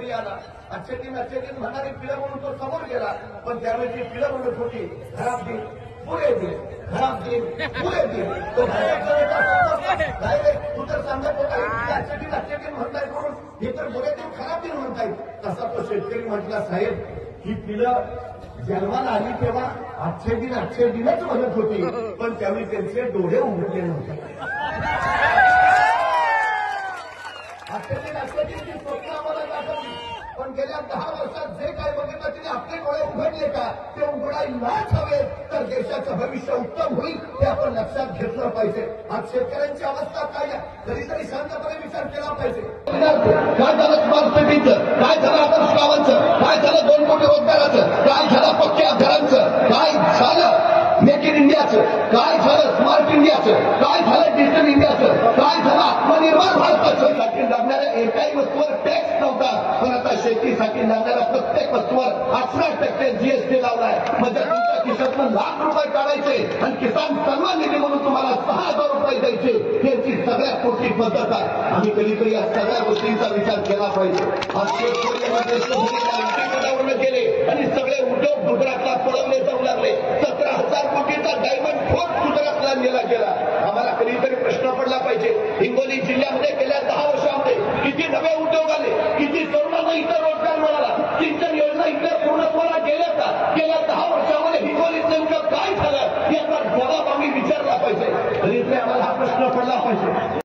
शेतकरी आला. आजचे दिन म्हणणारी पिढं म्हणून तो समोर गेला. पण त्यावेळी पिढं म्हणत होती खराब दिन पुरे दिन, खराब दिन पुरे दिन. तो डायरेक्ट तू तर सांगत होता आजचे दिन म्हणताय म्हणून हे तर बुरे दिन खराब दिन म्हणताय. तसा तो शेतकरी म्हटला साहेब ही पिढं जन्माला आली तेव्हा आजचे दिनच म्हणत होती. पण त्यावेळी त्यांचे डोळे उघडले नव्हते. आजचे दिन ती स्वप्न आम्हाला दाखवली. पण गेल्या 10 वर्षात जे काय बघितलं तिने आपले डोळे उघडले का ते उघडायलाच हवे. तर देशाचं भविष्य उत्तम होईल हे आपण लक्षात घेतलं पाहिजे. आज शेतकऱ्यांची अवस्था काय आहे कधीतरी शांतपणे विचार केला पाहिजे. काय झालं स्मार्ट सिटीचं, काय झालं आदर्श गावांचं, काय झालं 2 कोटी रोजगाराचं, काय झालं पक्क्या घरांचं, काय झालं मेक इन इंडियाचं, काय झालं स्मार्ट इंडियाचं, काय झालं डिजिटल इंडियाचं, काय झालं आत्मनिर्भर भारताचं. साठी लागणाऱ्या एकाही वस्तूवर टॅक्स नव्हता. पण आता शेतीसाठी लागणाऱ्या प्रत्येक वस्तूवर 18% जीएसटी लावलाय. म्हणजे तुमच्या खिशातून लाख रुपये काढायचे आणि किसान सन्मान निधी म्हणून तुम्हाला 6,000 रुपये द्यायचे. यांची सगळ्यात मोठी पद्धत आहे. आम्ही कधीतरी या सगळ्या गोष्टींचा विचार केला पाहिजे. आज शेतकरी गेले आणि सगळे उद्योग गुजरातला पळवले जाऊ लागले. 17,000 कोटीचा डायमंड फोर्ट गुजरातला नेला गेला. आम्हाला कधीतरी प्रश्न पडला पाहिजे हिंगोली जिल्ह्यामध्ये गेल्या 10 वर्षामध्ये किती नवे उद्योग आले, किती तरुणांना इतर रोजगार मिळाला, सिंचन योजना इतर पूर्णत्वाला गेल्या का, गेल्या 10 वर्षामध्ये हिंगोलीत नेमकं काय झालं याचा जबाब आम्ही विचारला पाहिजे. तरी आम्हाला हा प्रश्न पडला पाहिजे.